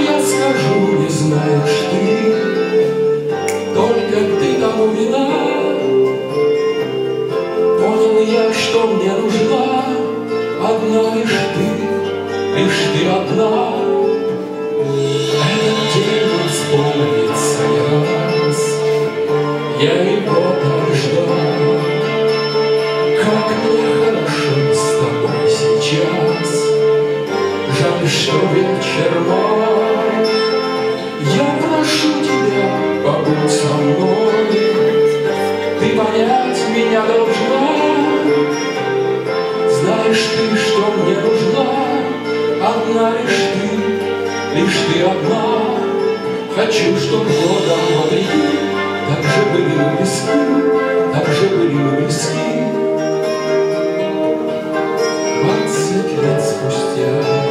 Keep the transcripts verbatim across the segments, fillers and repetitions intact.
я скажу, не знаешь ты, только ты тому вина. Понял я, что мне нужна одна лишь ты, лишь ты одна. Этот день вспомнится не раз, я его так ждал. Как мне хорошо с тобой сейчас, жаль, что вечер мой. Я прошу тебя, побудь со мной, ты понять меня должна. Знаешь ты, что мне нужна одна лишь ты, лишь ты одна. Хочу, чтоб годом вопреки так же были мы близки, так же были мы близки. Двадцать лет спустя.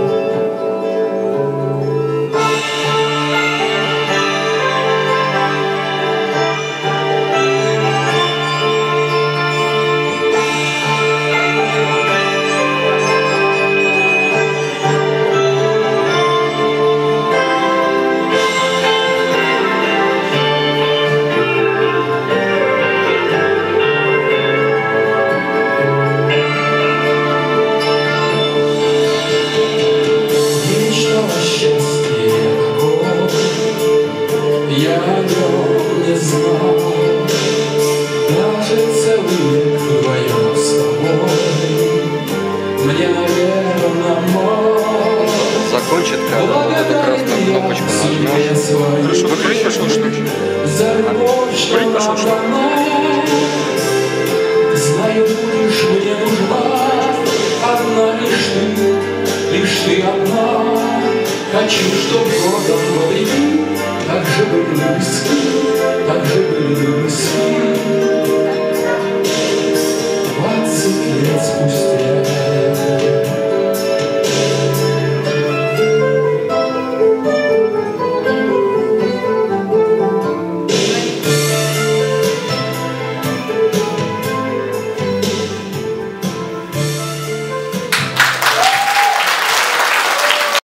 Я о нем не знал, даже целый век вдвоем с тобой. Мне, наверное, мало. Закончит, когда вот эту красную кнопочку нажмешь. Хорошо, вы курить пошел, что ли? А? Курить пошел, что ли? Знаю, будешь мне нужна одна лишь ты, лишь ты одна. Хочу, чтоб годом вопреки так же были мы близки, так же были мы близки.